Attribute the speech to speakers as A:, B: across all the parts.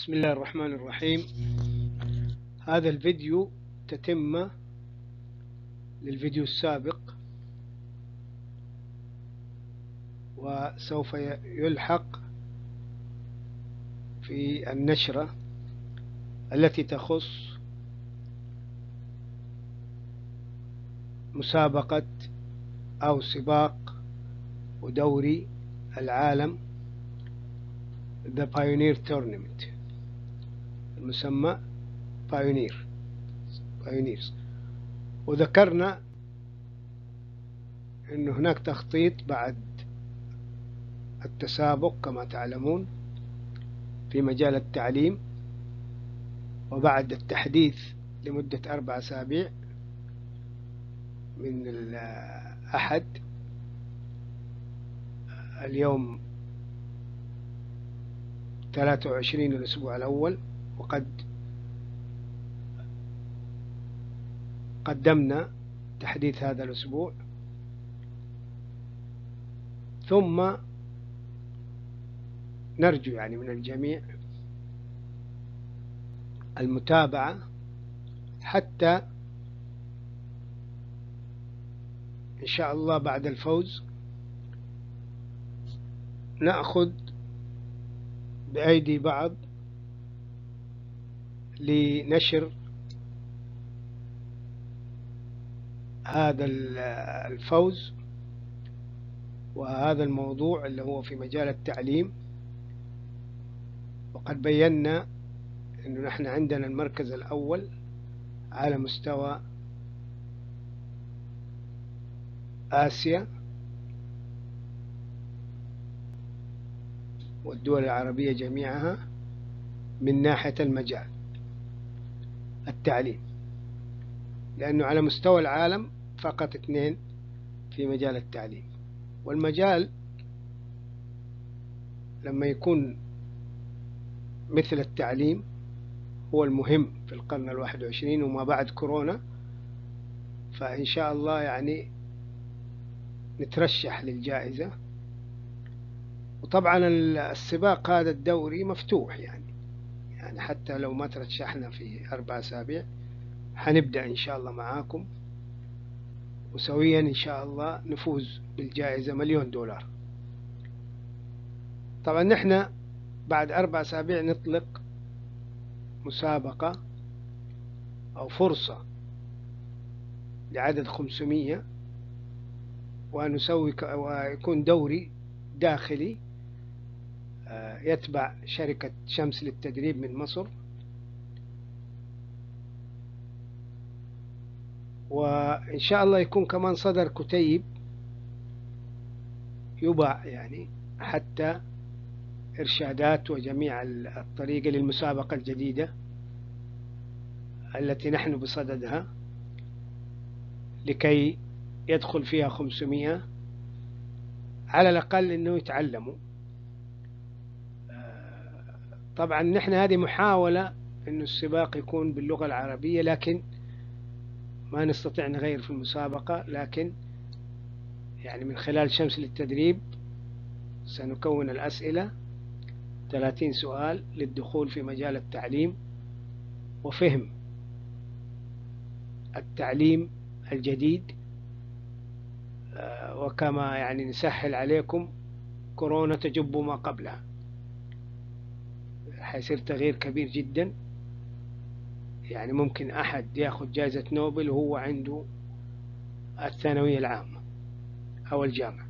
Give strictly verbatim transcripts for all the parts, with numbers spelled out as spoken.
A: بسم الله الرحمن الرحيم. هذا الفيديو تتمة للفيديو السابق، وسوف يلحق في النشرة التي تخص مسابقة أو سباق ودوري العالم The Pioneer Tournament، المسمى Pioneer Pioneers. وذكرنا أن هناك تخطيط بعد التسابق كما تعلمون في مجال التعليم، وبعد التحديث لمدة أربع أسابيع من الأحد، اليوم ثلاثة وعشرين الأسبوع الأول، وقد قدمنا تحديث هذا الأسبوع. ثم نرجو يعني من الجميع المتابعة حتى إن شاء الله بعد الفوز نأخذ بأيدي بعض لنشر هذا الفوز وهذا الموضوع اللي هو في مجال التعليم. وقد بينا أنه نحن عندنا المركز الأول على مستوى آسيا والدول العربية جميعها من ناحية المجال التعليم، لأنه على مستوى العالم فقط اثنين في مجال التعليم. والمجال لما يكون مثل التعليم هو المهم في القرن الواحد والعشرين وما بعد كورونا، فإن شاء الله يعني نترشح للجائزة. وطبعا السباق هذا الدوري مفتوح، يعني يعني حتى لو ما ترشحنا في أربع أسابيع حنبدأ إن شاء الله معاكم، وسويا إن شاء الله نفوز بالجائزة مليون دولار. طبعا نحن بعد أربع أسابيع نطلق مسابقة أو فرصة لعدد خمسمية، ونسوي ويكون دوري داخلي يتبع شركة شمس للتدريب من مصر، وإن شاء الله يكون كمان صدر كتيب يباع، يعني حتى إرشادات وجميع الطريقة للمسابقة الجديدة التي نحن بصددها، لكي يدخل فيها خمسمية على الأقل إنه يتعلموا. طبعا نحن هذه محاولة إنه السباق يكون باللغة العربية، لكن ما نستطيع نغير في المسابقة. لكن يعني من خلال شمس للتدريب سنكون الأسئلة ثلاثين سؤال للدخول في مجال التعليم وفهم التعليم الجديد. وكما يعني نسهل عليكم، كورونا تجب ما قبلها، حيصير تغيير كبير جدا. يعني ممكن أحد يأخذ جائزة نوبل وهو عنده الثانوية العامة أو الجامعة،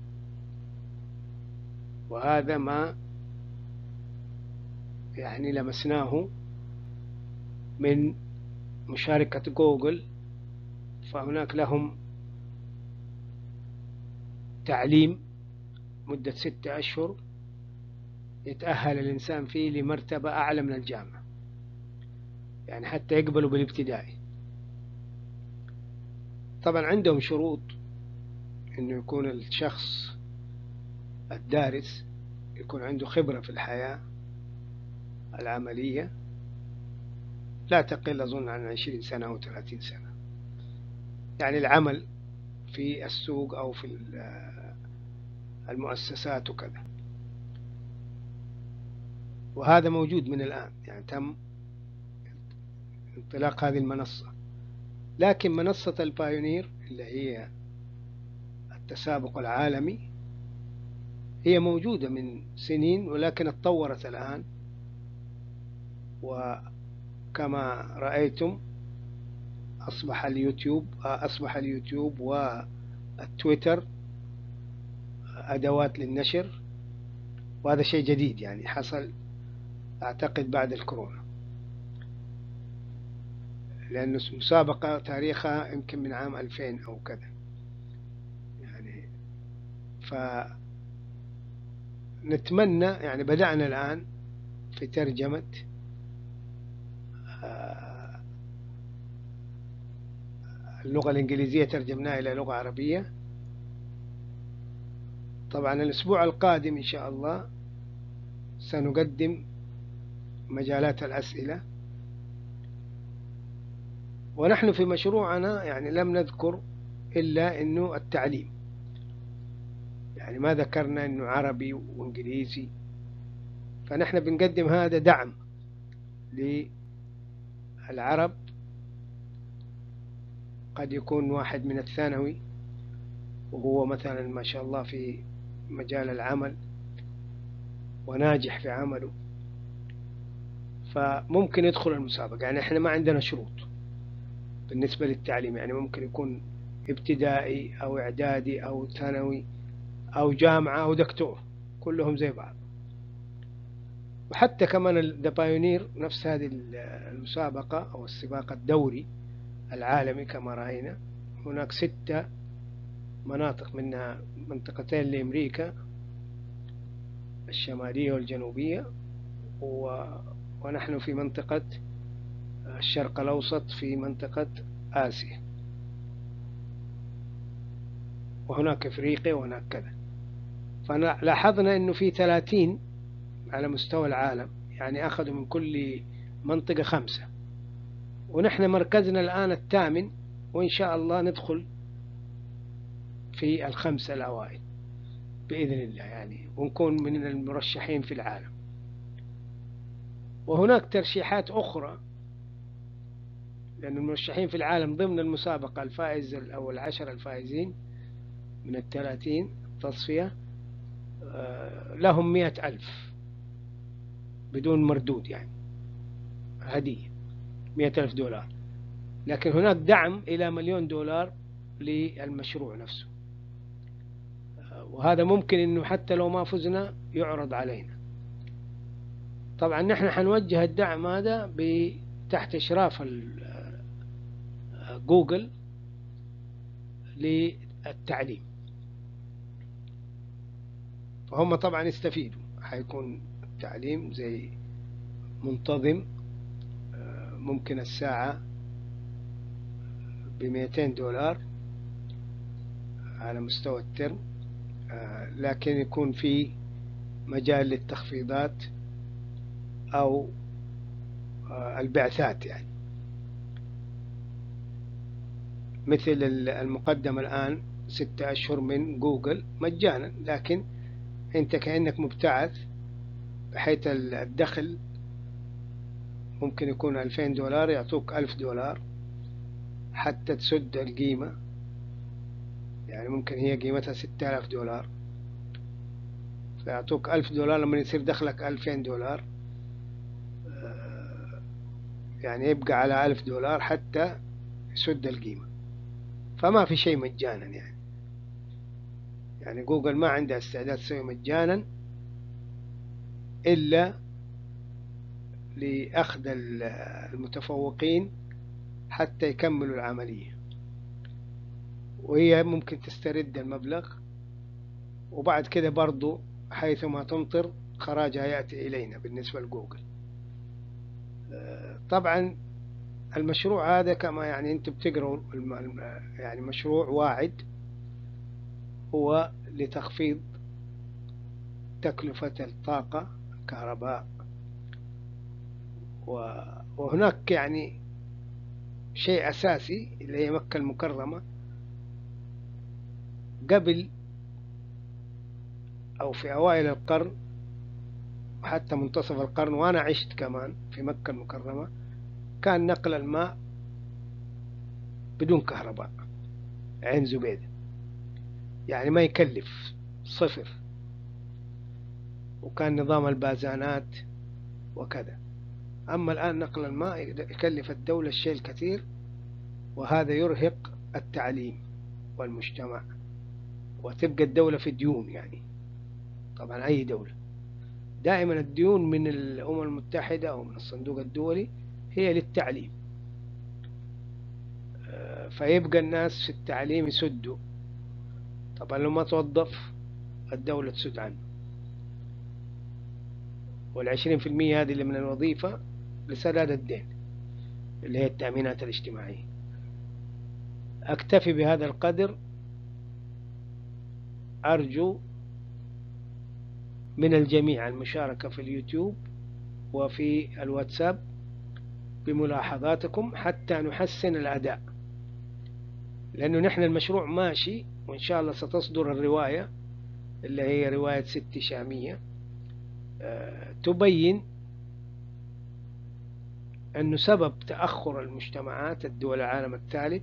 A: وهذا ما يعني لمسناه من مشاركة جوجل. فهناك لهم تعليم مدة ستة أشهر يتأهل الإنسان فيه لمرتبة أعلى من الجامعة، يعني حتى يقبلوا بالابتدائي. طبعا عندهم شروط إنه يكون الشخص الدارس يكون عنده خبرة في الحياة العملية لا تقل أظن عن عشرين سنة أو ثلاثين سنة، يعني العمل في السوق أو في المؤسسات وكذا. وهذا موجود من الآن، يعني تم انطلاق هذه المنصة. لكن منصة البايونير اللي هي التسابق العالمي هي موجودة من سنين، ولكن اتطورت الآن، وكما رأيتم أصبح اليوتيوب أصبح اليوتيوب والتويتر أدوات للنشر، وهذا شيء جديد يعني حصل أعتقد بعد الكورونا، لأن مسابقة تاريخها يمكن من عام ألفين أو كذا يعني. فنتمنى يعني بدأنا الآن في ترجمة اللغة الإنجليزية، ترجمناها إلى لغة عربية. طبعا الأسبوع القادم إن شاء الله سنقدم مجالات الأسئلة، ونحن في مشروعنا يعني لم نذكر إلا أنه التعليم، يعني ما ذكرنا أنه عربي وإنجليزي، فنحن بنقدم هذا دعم للعرب. قد يكون واحد من الثانوي وهو مثلا ما شاء الله في مجال العمل وناجح في عمله، فممكن يدخل المسابقة. يعني احنا ما عندنا شروط بالنسبة للتعليم، يعني ممكن يكون ابتدائي أو إعدادي أو ثانوي أو جامعة أو دكتور، كلهم زي بعض. وحتى كمان ذا بايونير نفس هذه المسابقة أو السباق الدوري العالمي كما رأينا، هناك ستة مناطق، منها منطقتين لأمريكا الشمالية والجنوبية، ونحن في منطقة الشرق الأوسط في منطقة آسيا، وهناك إفريقيا وهناك كذا. فلاحظنا أنه في ثلاثين على مستوى العالم، يعني أخذوا من كل منطقة خمسة، ونحن مركزنا الآن الثامن، وإن شاء الله ندخل في الخمسة الأوائل بإذن الله يعني، ونكون من المرشحين في العالم. وهناك ترشيحات أخرى، لأن المرشحين في العالم ضمن المسابقة الفائز أو العشر الفائزين من الثلاثين تصفية لهم مئة ألف بدون مردود، يعني هدية مئة ألف دولار. لكن هناك دعم إلى مليون دولار للمشروع نفسه، وهذا ممكن أنه حتى لو ما فزنا يعرض علينا. طبعا نحن حنوجه الدعم هذا تحت إشراف جوجل للتعليم، فهم طبعا يستفيدوا، حيكون التعليم زي منتظم، ممكن الساعة بمئتين دولار على مستوى الترم، لكن يكون في مجال للتخفيضات أو البعثات، يعني مثل المقدم الآن ستة أشهر من جوجل مجانا، لكن أنت كأنك مبتعث، بحيث الدخل ممكن يكون ألفين دولار، يعطوك ألف دولار حتى تسد القيمة، يعني ممكن هي قيمتها ستة آلاف دولار، فيعطوك ألف دولار لما يصير دخلك ألفين دولار، يعني يبقى على ألف دولار حتى يسد القيمة. فما في شيء مجانا يعني، يعني جوجل ما عندها استعداد تسوي مجانا إلا لأخذ المتفوقين حتى يكملوا العملية، وهي ممكن تسترد المبلغ، وبعد كده برضو حيثما تمطر خراجها يأتي إلينا بالنسبة لجوجل. طبعا المشروع هذا كما يعني أنتم بتقروا يعني مشروع واعد، هو لتخفيض تكلفة الطاقة الكهرباء. وهناك يعني شيء أساسي اللي هي مكة المكرمة، قبل أو في أوائل القرن وحتى منتصف القرن، وأنا عشت كمان في مكة المكرمة، كان نقل الماء بدون كهرباء، عين زبيدة، يعني ما يكلف صفر، وكان نظام البازانات وكذا. أما الآن نقل الماء يكلف الدولة الشيء الكثير، وهذا يرهق التعليم والمجتمع، وتبقى الدولة في ديون. يعني طبعا أي دولة دائما الديون من الأمم المتحدة أو من الصندوق الدولي هي للتعليم، فيبقى الناس في التعليم يسدوا. طبعا لو ما توظف الدولة تسد عنه، والعشرين في المية هذه اللي من الوظيفة لسداد الدين اللي هي التأمينات الاجتماعية. أكتفي بهذا القدر، أرجو من الجميع المشاركة في اليوتيوب وفي الواتساب بملاحظاتكم حتى نحسن الأداء، لأنه نحن المشروع ماشي، وإن شاء الله ستصدر الرواية اللي هي رواية ست شامية تبين أن سبب تأخر المجتمعات الدول العالم الثالث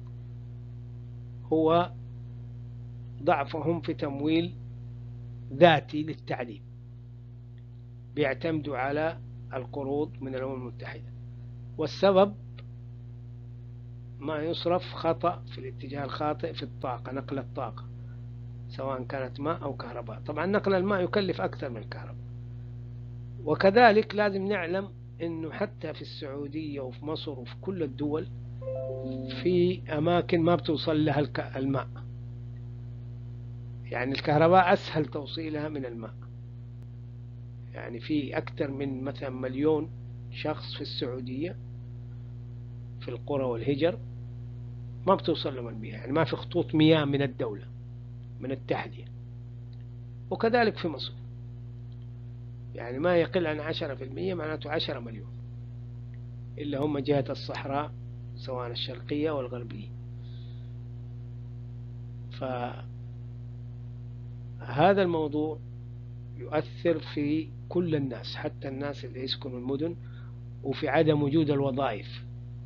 A: هو ضعفهم في تمويل ذاتي للتعليم، بيعتمدوا على القروض من الأمم المتحدة، والسبب ما يصرف خطأ في الاتجاه الخاطئ في الطاقة، نقل الطاقة سواء كانت ماء أو كهرباء. طبعا نقل الماء يكلف أكثر من الكهرباء. وكذلك لازم نعلم أنه حتى في السعودية وفي مصر وفي كل الدول في أماكن ما بتوصل لها الماء، يعني الكهرباء أسهل توصيلها من الماء. يعني في أكثر من مثلا مليون شخص في السعودية في القرى والهجر ما بتوصل لهم المياه، يعني ما في خطوط مياه من الدولة من التحلية. وكذلك في مصر، يعني ما يقل عن عشرة في المية، معناته عشرة مليون، إلا هم جهة الصحراء سواء الشرقية والغربية. فهذا الموضوع يؤثر في كل الناس، حتى الناس اللي يسكنوا المدن، وفي عدم وجود الوظائف.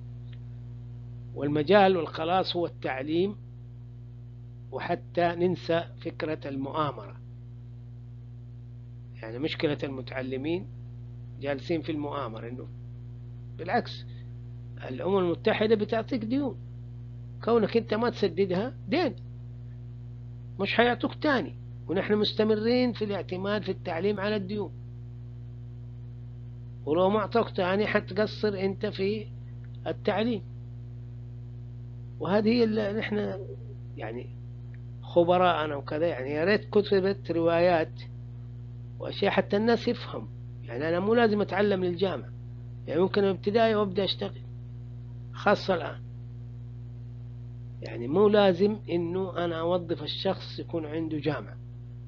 A: والمجال والخلاص هو التعليم، وحتى ننسى فكرة المؤامرة. يعني مشكلة المتعلمين جالسين في المؤامرة، إنه بالعكس الأمم المتحدة بتعطيك ديون، كونك أنت ما تسددها دين مش حيعطوك تاني، ونحن مستمرين في الاعتماد في التعليم على الديون، ولو ما أعطوك تاني حتقصر أنت في التعليم. وهذه هي اللي نحن يعني خبراءنا وكذا، يعني يا ريت كتبت روايات وأشياء حتى الناس يفهم. يعني أنا مو لازم أتعلم للجامعة، يعني ممكن ابتدائي وأبدأ أشتغل، خاصة الآن. يعني مو لازم إنه أنا أوظف الشخص يكون عنده جامعة،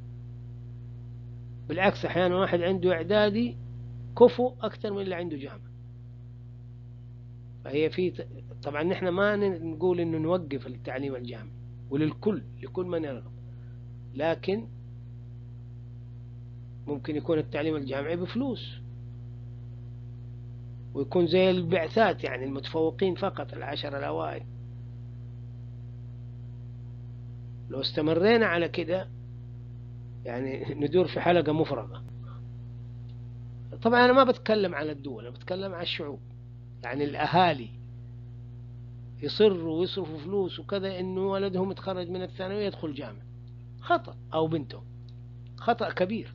A: بالعكس أحيانا واحد عنده إعدادي كفو أكثر من اللي عنده جامعة. فهي في طبعا نحن ما نقول إنه نوقف التعليم الجامعي وللكل لكل من يرغب، لكن ممكن يكون التعليم الجامعي بفلوس، ويكون زي البعثات، يعني المتفوقين فقط العشر الأوائل. لو استمرينا على كده يعني ندور في حلقة مفرغة. طبعا أنا ما بتكلم على الدول، أنا بتكلم على الشعوب. يعني الأهالي يصروا ويصرفوا فلوس وكذا إنه ولدهم يتخرج من الثانوية يدخل جامعة، خطأ، أو بنته، خطأ كبير.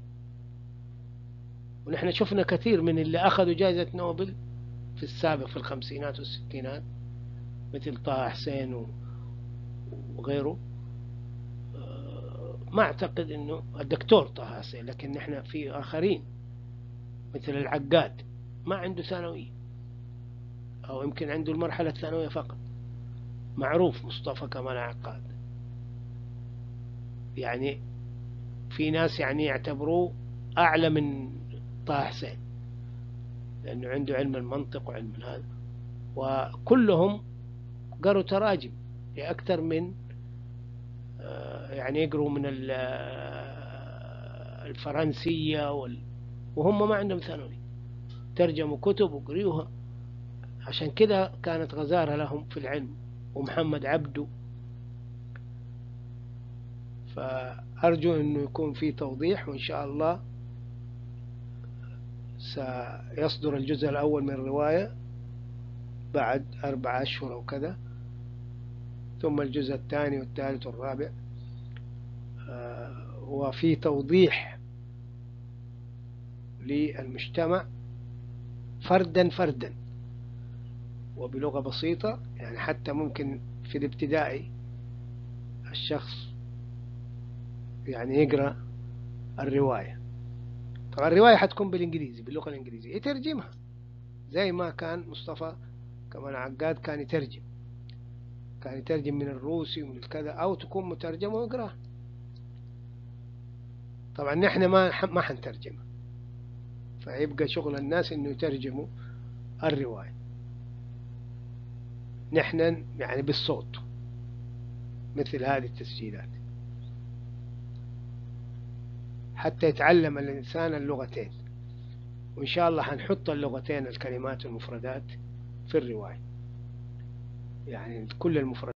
A: ونحن شفنا كثير من اللي أخذوا جائزة نوبل في السابق في الخمسينات والستينات، مثل طه حسين وغيره. ما أعتقد إنه الدكتور طه حسين، لكن نحن في آخرين مثل العقاد ما عنده ثانوية، أو يمكن عنده المرحلة الثانوية فقط. معروف مصطفى كمال عقاد، يعني في ناس يعني يعتبروه أعلى من طه حسين لأنه عنده علم المنطق وعلم هذا. وكلهم قروا تراجم لأكثر من يعني يقروا من الفرنسية وهم ما عندهم ثانوي، ترجموا كتب وقريوها. عشان كده كانت غزارة لهم في العلم، ومحمد عبده. فأرجو أنه يكون في توضيح، وإن شاء الله سيصدر الجزء الأول من الرواية بعد أربع أشهر أو كذا، ثم الجزء الثاني والثالث والرابع، وفي توضيح للمجتمع فردا فردا وبلغة بسيطة. يعني حتى ممكن في الابتدائي الشخص يعني يقرأ الرواية. طبعا الرواية حتكون بالإنجليزي، باللغة الإنجليزية، يترجمها زي ما كان مصطفى كمان عقاد كان يترجم، كان يترجم من الروسي ومن الكذا، أو تكون مترجمة ويقرأها. طبعا نحن ما ما حنترجمها، فيبقى شغل الناس إنه يترجموا الرواية، نحن يعني بالصوت مثل هذه التسجيلات، حتى يتعلم الإنسان اللغتين. وإن شاء الله حنحط اللغتين، الكلمات والمفردات في الرواية، يعني كل المفردات